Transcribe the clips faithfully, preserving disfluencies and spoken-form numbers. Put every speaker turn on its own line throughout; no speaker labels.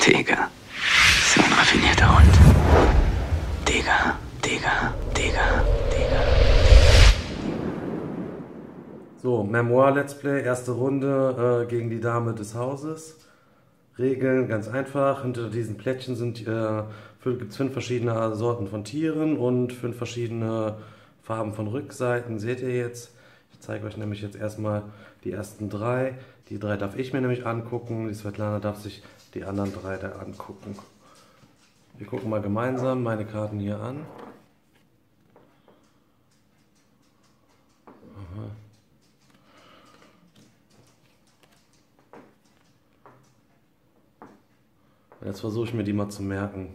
Digga. So ein raffinierter Hund. Digga, Digga, Digga, Digga.
So, Memoir Let's Play, erste Runde äh, gegen die Dame des Hauses. Regeln ganz einfach. Hinter diesen Plättchen sind äh, gibt es fünf verschiedene Sorten von Tieren und fünf verschiedene Farben von Rückseiten. Seht ihr jetzt? Ich zeige euch nämlich jetzt erstmal die ersten drei. Die drei darf ich mir nämlich angucken. Die Svetlana darf sich die anderen drei da angucken. Wir gucken mal gemeinsam meine Karten hier an. Aha. Jetzt versuche ich mir die mal zu merken.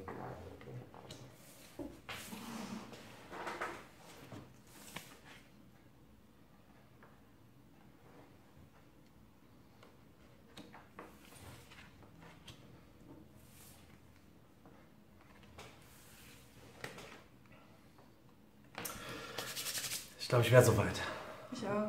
Ich glaube, ich wäre soweit.
Ich auch.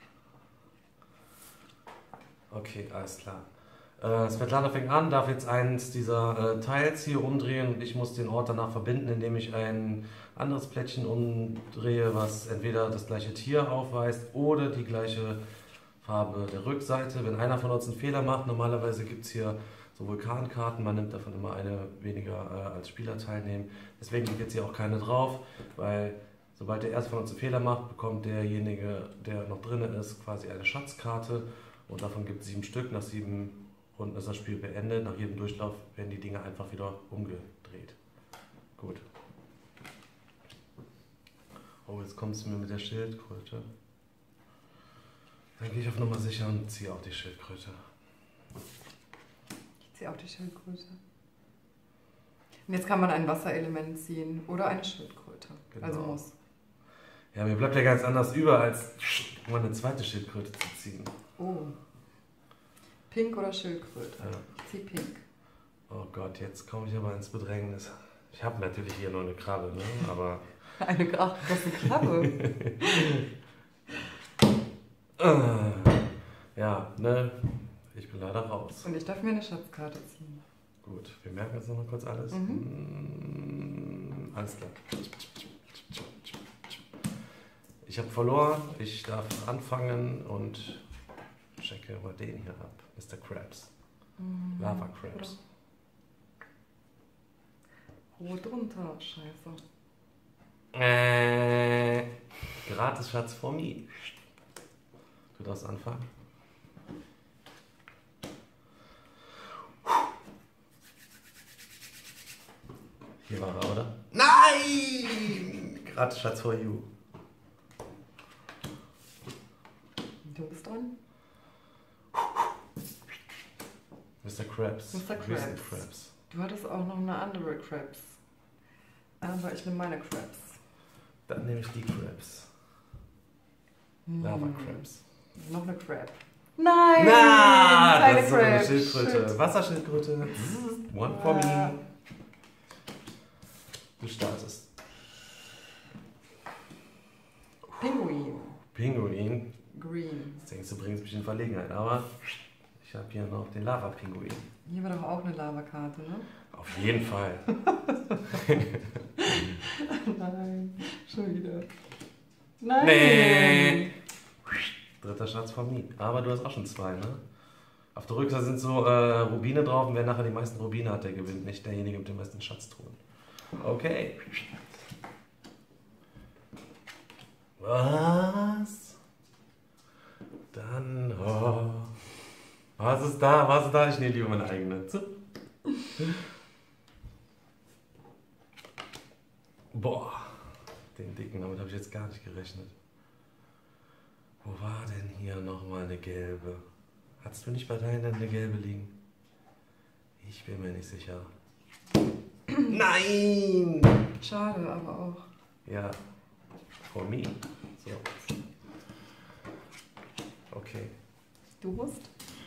Okay, alles klar. Äh, Svetlana fängt an, darf jetzt eins dieser äh, Teils hier umdrehen und ich muss den Ort danach verbinden, indem ich ein anderes Plättchen umdrehe, was entweder das gleiche Tier aufweist oder die gleiche Farbe der Rückseite. Wenn einer von uns einen Fehler macht, normalerweise gibt es hier so Vulkankarten, man nimmt davon immer eine weniger äh, als Spieler teilnehmen. Deswegen liegt jetzt hier auch keine drauf, weil sobald der erste von uns einen Fehler macht, bekommt derjenige, der noch drin ist, quasi eine Schatzkarte und davon gibt es sieben Stück. Nach sieben Runden ist das Spiel beendet. Nach jedem Durchlauf werden die Dinge einfach wieder umgedreht. Gut. Oh, jetzt kommst du mir mit der Schildkröte. Dann gehe ich auf Nummer sicher und ziehe auch die Schildkröte.
Ich ziehe auch die Schildkröte. Und jetzt kann man ein Wasserelement ziehen oder eine Schildkröte.
Genau.
Also muss.
Ja, mir bleibt ja ganz anders über, als um eine zweite Schildkröte zu ziehen.
Oh. Pink oder Schildkröte?
Ja.
Ich ziehe Pink.
Oh Gott, jetzt komme ich aber ins Bedrängnis. Ich habe natürlich hier nur eine Krabbe, ne? Aber...
Eine, ach, das ist eine Krabbe.
Ja, ne? Ich bin leider raus.
Und ich darf mir eine Schatzkarte ziehen.
Gut, wir merken jetzt noch mal kurz alles. Mhm. Alles klar. Ich habe verloren, ich darf anfangen und checke mal den hier ab. Mister Krabs.
Mhm.
Lava Krabs.
Rot drunter, scheiße.
Äh, gratis Schatz for me. Du darfst anfangen. Hier war er, oder? Nein! Gratis Schatz for you.
Du bist dran?
Mister Krabs.
Mister
Grizzly
Krabs.
Krabs.
Du hattest auch noch eine andere Krabs. Aber ich nehme meine Krabs.
Dann nehme ich die Krabs. Lava Krabs.
Noch eine Crab. Nein!
Na,
keine
das ist so eine
Crab.
Schildkröte.
Shit.
Wasserschildkröte. One for me. Du startest.
Pinguin.
Pinguin.
Green.
Das denkst du, bringst mich in Verlegenheit, aber ich habe hier noch den Lava-Pinguin.
Hier war doch auch eine Lavakarte, ne?
Auf jeden Fall.
Nein, schon wieder. Nein!
Nee. Dritter Schatz von mir. Aber du hast auch schon zwei, ne? Auf der Rückseite sind so äh, Rubine drauf und wer nachher die meisten Rubine hat, der gewinnt, nicht derjenige mit den meisten Schatztruhen. Okay. Was? Dann. Oh. Was ist da? Was ist da? Ich nehme lieber meine eigene. So. Boah. Den dicken, damit habe ich jetzt gar nicht gerechnet. Wo war denn hier nochmal eine gelbe? Hattest du nicht bei deinen eine gelbe liegen? Ich bin mir nicht sicher. Nein!
Schade, aber auch.
Ja. For me. So. Okay.
Du musst?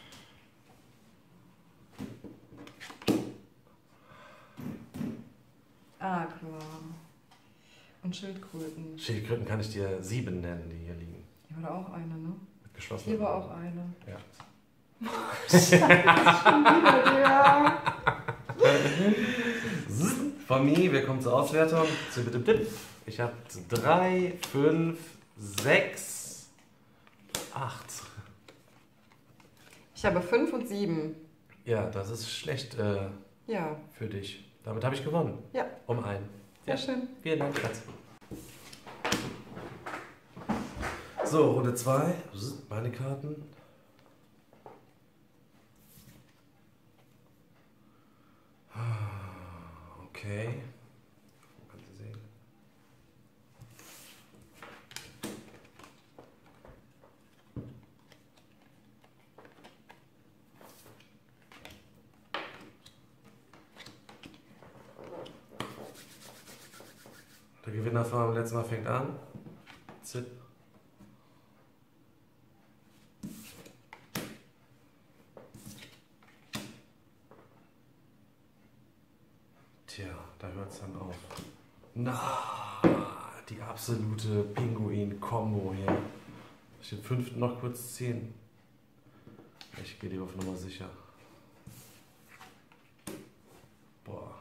Ah, klar. Und Schildkröten.
Schildkröten kann ich dir sieben nennen, die hier liegen.
Hier war da auch eine, ne?
Mit geschlossenen
Hier war
Augen.
auch eine.
Ja.
Scheiße, schon wieder der.
Von mir, wir kommen zur Auswertung. Ich habe drei, fünf, sechs, acht.
Ich habe fünf und sieben.
Ja, das ist schlecht äh,
Ja.
für dich. Damit habe ich gewonnen.
Ja.
Um einen.
Sehr
Ja.
schön.
Vielen Dank, Schatz. So, Runde zwei. Meine Karten. Okay. Kannst du sehen. Der Gewinner vom letzten Mal fängt an. Zip. Tja, da hört es dann auf. Na, die absolute Pinguin-Kombo hier. Ich den fünften noch kurz ziehen. Ich gehe lieber auf Nummer sicher. Boah.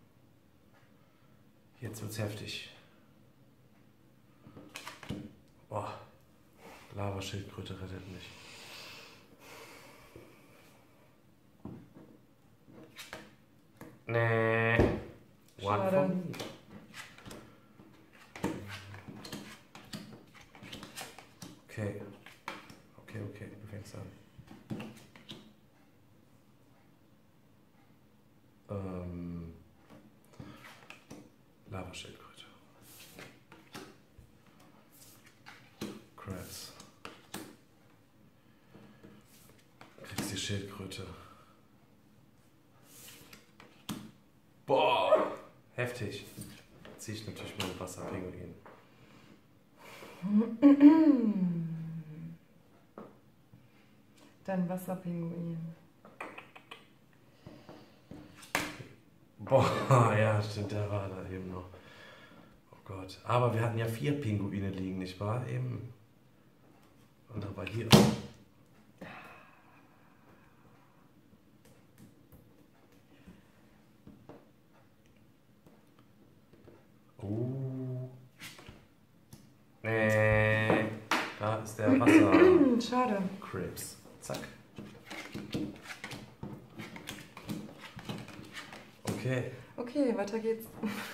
Jetzt wird's heftig. Boah. Lavaschildkröte rettet mich. Nee. One
Schade.
for me. Okay. Okay, okay, du fängst an. Ähm. Lavaschildkröte. Crabs. Kriegst die Schildkröte. Boah! Heftig. Ziehe ich natürlich mal einen Wasserpinguin.
Dann Wasserpinguin.
Boah, ja, stimmt, der war da eben noch. Oh Gott. Aber wir hatten ja vier Pinguine liegen, nicht wahr? Eben. Und da war hier. Oh. Nee. Da ist der Wasser.
Schade.
Crabs. Zack. Okay.
Okay, weiter geht's.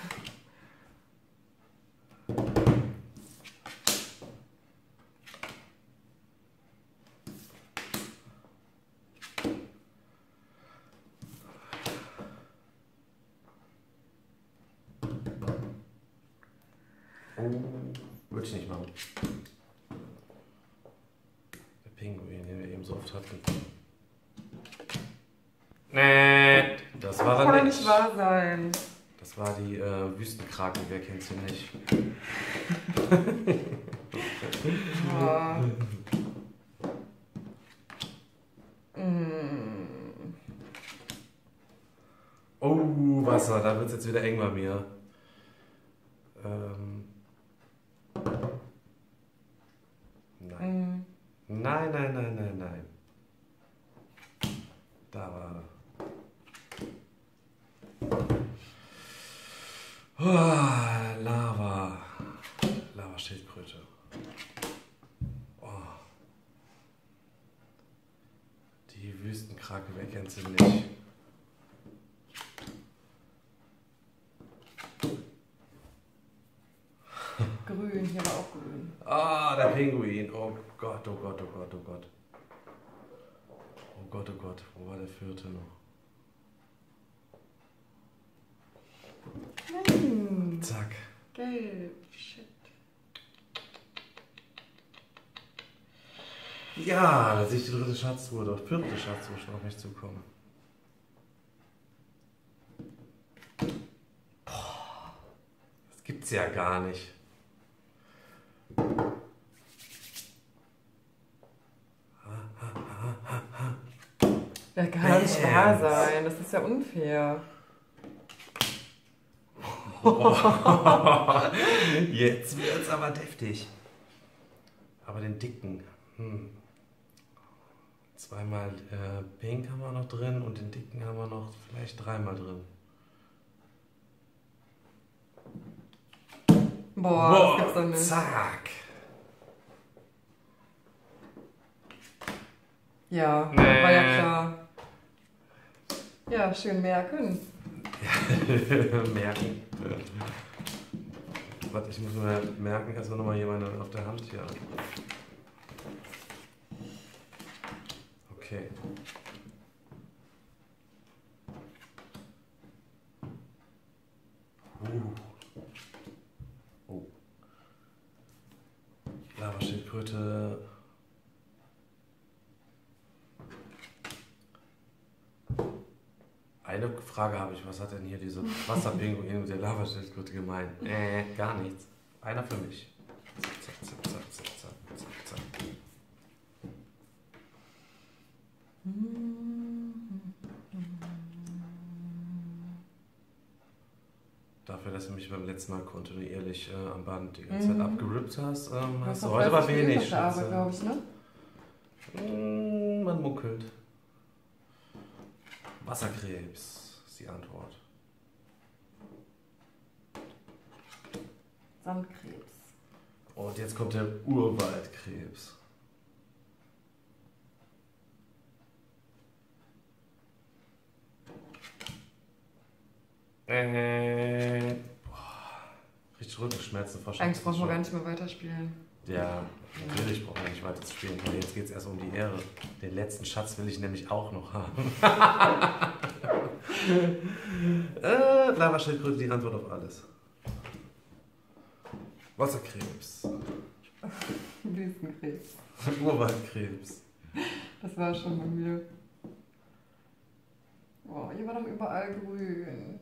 Oh, würde ich nicht machen. Der Pinguin, den wir eben so oft hatten. Nee, das war
Das
er
kann
nicht.
nicht wahr sein.
Das war die äh, Wüstenkraken, wer kennt sie nicht?
Oh. Mm.
Oh, Wasser, da wird es jetzt wieder eng bei mir. Ähm. Nein.
Mm.
Nein, nein, nein, nein, nein. Da war er. Oh, Lava. Lava-Schildkröte. Oh. Die Wüstenkrake, wer kennt sie nicht?
Grün, hier war auch grün.
Ah, der Pinguin. Oh Gott, oh Gott, oh Gott, oh Gott. Oh Gott, oh Gott. Wo war der vierte noch?
Nein.
Zack.
Gelb. Shit.
Ja, da sehe ich die dritte Schatztruhe, doch vierte Schatztruhe schon auf mich zukommen. Boah, das gibt's ja gar nicht.
Das kann nicht wahr sein. Das ist ja unfair.
Jetzt wird's aber deftig. Aber den dicken. Hm. Zweimal äh, Pink haben wir noch drin und den dicken haben wir noch vielleicht dreimal drin.
Boah,
Boah,
das gibt's doch nicht.
Zack.
Ja,
Nee.
war ja klar. Ja, schön merken.
Merken. Warte, ich muss mir merken, erstmal nochmal jemanden auf der Hand hier. Okay. Uh. Oh. Lavaschildkröte. Eine Frage habe ich, was hat denn hier diese Wasserpinguin mit der Lavaschildkröte gemeint? Äh, gar nichts. Einer für mich. Zack, zack, zack, zack, zack, zack, zack. Dafür, dass du mich beim letzten Mal kontinuierlich äh, am Band die ganze Zeit
Mhm.
abgerippt hast, ähm, hast du
noch
heute aber
relativ viel
wenig.
auf der Arbeit,
Schätze.
glaube ich, ne?
Mm, man munkelt. Wasserkrebs ist die Antwort.
Sandkrebs.
Und jetzt kommt der Urwaldkrebs. Äh, boah, richtig Rückenschmerzen vor
Eigentlich brauchen wir gar
schon.
nicht mehr weiterspielen.
Ja, natürlich brauchen wir nicht weiter zu spielen, weil jetzt geht es erst um die Ehre. Den letzten Schatz will ich nämlich auch noch haben. äh, Lavaschildkröte, die Antwort auf alles. Wasserkrebs.
Wüstenkrebs.
Urwaldkrebs.
Das war schon bei mir. Boah, hier war doch überall grün.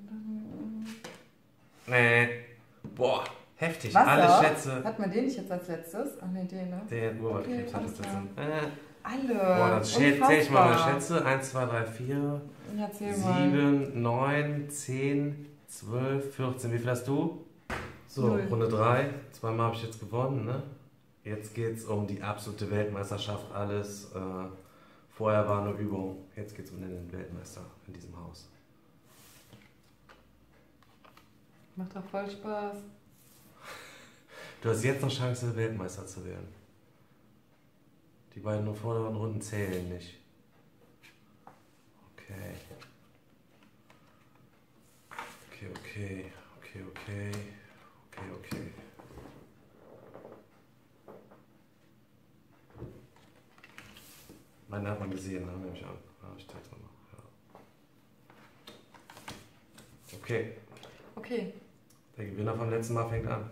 Nee. Boah, heftig.
Wasser?
Alle Schätze.
Hat man den nicht jetzt als letztes? Ach nee, den, ne?
Den Urwaldkrebs
Okay,
hat
alles
es jetzt.
klar.
Äh,
Alle.
boah, dann zähl zähl ich mal meine
Unfassbar.
Schätze. eins, zwei, drei, vier,
Ja, erzähl mal.
sieben, neun, zehn, zwölf, vierzehn. Wie viel hast du? So,
Null.
Runde drei. Zweimal habe ich jetzt gewonnen, ne? Jetzt geht es um die absolute Weltmeisterschaft. Alles. Äh, vorher war eine Übung. Jetzt geht es um den Weltmeister in diesem Haus.
Macht doch voll Spaß.
Du hast jetzt noch Chance, Weltmeister zu werden. Die beiden nur vorderen Runden zählen nicht. Okay. Okay, okay, okay, okay, okay, okay. Meine hat man gesehen, ne? Nehme ich an. Ja, ich zeig's nochmal. Ja. Okay,
Okay.
der Gewinner vom letzten Mal fängt an.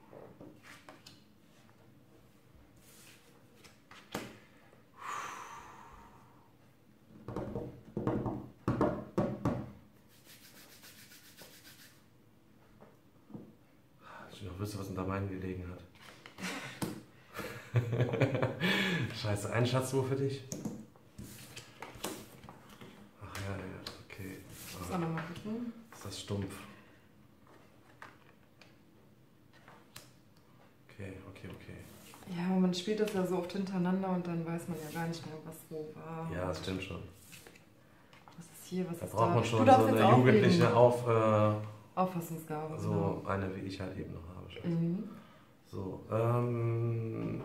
Ich noch wüsste, was unter meinen gelegen hat. Scheiße, ein Schatzwurf für dich? Ach ja, ja, okay.
Muss
Ah,
auch nochmal gucken.
ist das stumpf? Okay, okay, okay.
Ja, aber man spielt das ja so oft hintereinander und dann weiß man ja gar nicht mehr, was wo war.
Ja, das stimmt schon.
Was ist hier, was
Da
ist
braucht
da?
man
Du
schon so
darfst jetzt
eine
auflegen.
jugendliche Auf, äh,
Auffassungsgabe.
so eine, wie ich halt eben noch habe.
Genau. Mhm.
So, ähm.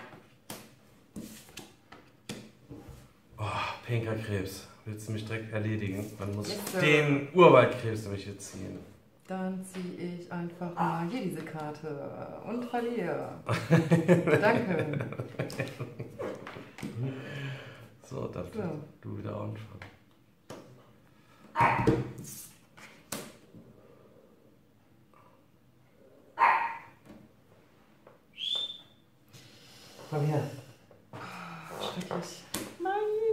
Oh, pinker Krebs. Willst du mich direkt erledigen? Dann muss ich
Yes, sir.
den Urwaldkrebs nämlich jetzt ziehen.
Dann ziehe ich einfach mal hier diese Karte und verliere. Danke.
So, dann
So.
du wieder anfangen. Komm her.
Schrecklich. Nein.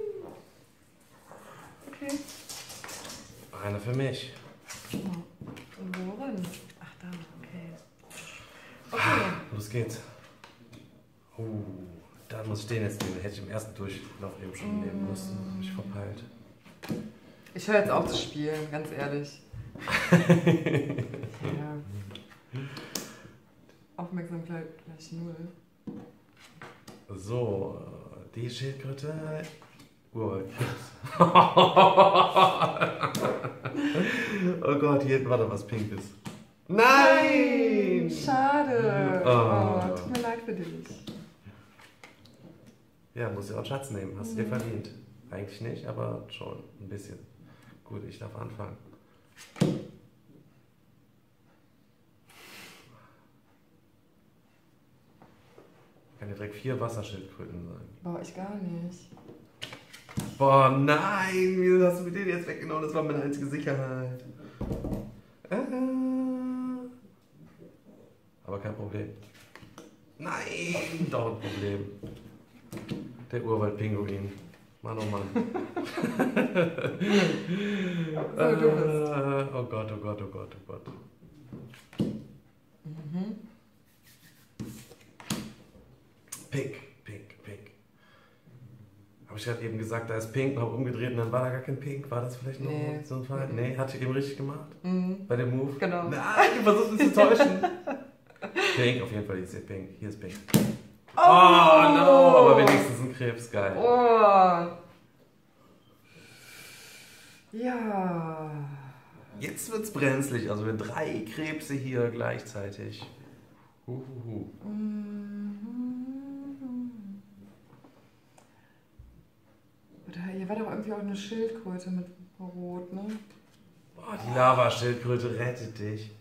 Okay.
Einer für mich.
Und worin? Ach, da. Okay. Okay.
Los geht's. Uh, da muss ich den jetzt nehmen. Den hätte ich im ersten Durchlauf eben schon nehmen müssen. Hab ich verpeilt.
Ich höre jetzt auf zu spielen, ganz ehrlich. Ja. Aufmerksamkeit gleich null.
So, äh, die Schildkröte Urwaldkrebs. Oh Gott, hier hinten war doch was Pinkes. Nein!
Schade.
Oh.
Oh, tut mir leid für dich.
Ja, musst du auch einen Schatz nehmen. Hast du dir verdient. Eigentlich nicht, aber schon ein bisschen. Gut, ich darf anfangen. Ich kann dir direkt vier Wasserschildkröten sagen.
Boah, ich gar nicht.
Boah, nein! Wieso hast du mir den jetzt weggenommen? Das war meine einzige Sicherheit. Äh. Aber kein Problem. Nein! Doch ein Problem. Der Urwaldpinguin. Mann, oh Mann.
So, du bist.
Äh, oh Gott, oh Gott, oh Gott, oh Gott.
Mhm.
Pink, pink, pink. Habe ich gerade eben gesagt, da ist pink, noch umgedreht und dann war da gar kein Pink. War das vielleicht noch
Nee.
so ein Fall? Nee, hatte ich eben richtig gemacht?
Mhm.
Bei dem Move?
Genau.
Nein, du versuchst mich zu täuschen. Pink, auf jeden Fall, hier ist pink. Hier ist pink.
Oh,
Oh no, aber wenigstens ein Krebs, geil.
Oh. Ja.
Jetzt wird's brenzlig, also wir drei Krebse hier gleichzeitig. Huhuhu.
Oder hier war doch irgendwie auch eine Schildkröte mit Rot, ne?
Boah, die Lavaschildkröte rettet dich.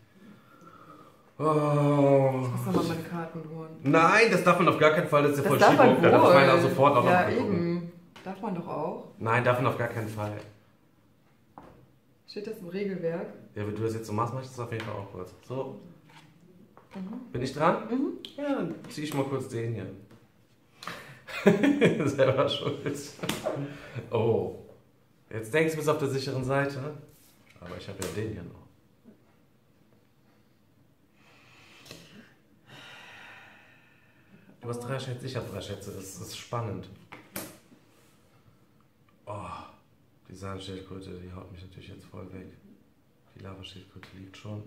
Oh.
Ich muss nochmal meine Karten holen.
Nein, das darf man auf gar keinen Fall, das ist ja voll
Das darf man
Schiebung. Da darf
wohl.
man ja sofort auch
Ja,
noch gucken.
eben. Darf man doch auch.
Nein, darf man auf gar keinen Fall.
Steht das im Regelwerk?
Ja, wenn du das jetzt so machst, mach ich das auf jeden Fall auch kurz. So.
Mhm.
Bin ich dran?
Mhm.
Ja, dann zieh ich mal kurz den hier. Selber schuld. Oh. Jetzt denkst du, du bist auf der sicheren Seite. Aber ich habe ja den hier noch. Du hast drei Schätze, ich habe drei Schätze. Das ist spannend. Oh, die Sandschildkröte, die haut mich natürlich jetzt voll weg. Die Lavaschildkröte liegt schon.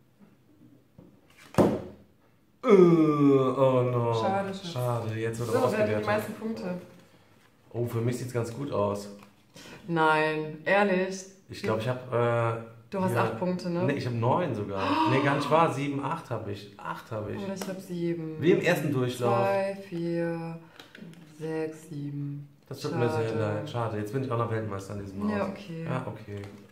Uh, oh no.
Schade, Schatz.
Schade, jetzt wird
So,
er
wer hat die
ausgewertet.
meisten Punkte?
Oh, für mich sieht es ganz gut aus.
Nein, ehrlich.
Ich glaube, ich habe... Äh,
Du hast
hier-
acht Punkte, ne?
Nee, ich habe neun sogar. Nee, gar nicht wahr. Sieben, acht habe ich. Acht habe ich.
Oder ich habe sieben.
Wie im ersten Durchlauf.
Zwei, vier, sechs, sieben.
Das tut mir sehr
Schade.
leid. Schade. Jetzt bin ich auch noch Weltmeister in diesem Haus.
Ja, okay.
Ja, okay.